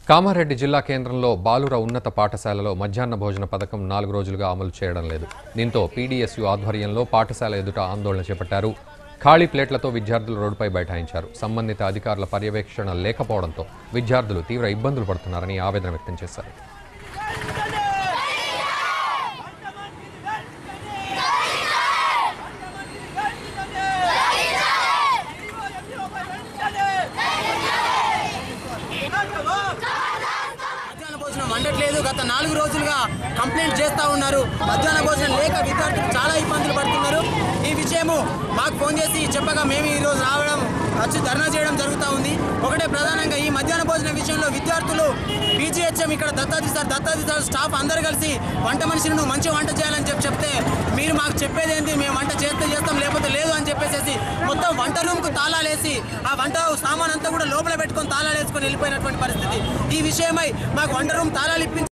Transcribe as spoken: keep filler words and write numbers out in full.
కామారెడ్డి జిల్లా కేంద్రంలో బాలుర ఉన్నత పాఠశాలలో మధ్యాహ్న భోజన పథకం నాలుగు రోజులుగా అమలు చేయడం లేదు. దీంతో పీడీఎస్యూ ఆధ్వర్యంలో పాఠశాల ఎదుట ఆందోళన చేపట్టారు. ఖాళీ ప్లేట్లతో విద్యార్థులు రోడ్డుపై బైఠాయించారు. సంబంధిత అధికారుల పర్యవేక్షణ లేకపోవడంతో విద్యార్థులు తీవ్ర ఇబ్బందులు పడుతున్నారని ఆవేదన వ్యక్తం చేశారు. వండట్లేదు. గత నాలుగు రోజులుగా కంప్లైంట్ చేస్తూ ఉన్నారు. మధ్యాహ్న భోజనం లేక విద్యార్థులు చాలా ఇబ్బందులు పడుతున్నారు. ఈ విషయము మాకు ఫోన్ చేసి చెప్పగా మేము ఈరోజు రావడం వచ్చి ధర్నా చేయడం జరుగుతూ ఉంది. ఒకటే ప్రధానంగా ఈ మధ్యాహ్న భోజనం విషయంలో విద్యార్థులు పీజీహెచ్ఎం ఇక్కడ దత్తాది సార్ దత్తాది సార్ స్టాఫ్ అందరూ కలిసి వంట మనిషిని నువ్వు మంచి వంట చేయాలని చెప్పి చెప్తే మీరు మాకు చెప్పేది ఏంటి, మేము వంట చేస్తే చేస్తాం లేకపోతే లేదు అని చెప్పేసి మొత్తం వంట రూమ్కు తాళాలేసి ఆ వంట సామాన్ అంతా కూడా లోపల పెట్టుకొని తాళాలు వేసుకొని వెళ్ళిపోయినటువంటి పరిస్థితి. ఈ విషయమై మాకు వంట రూమ్ తాళాలు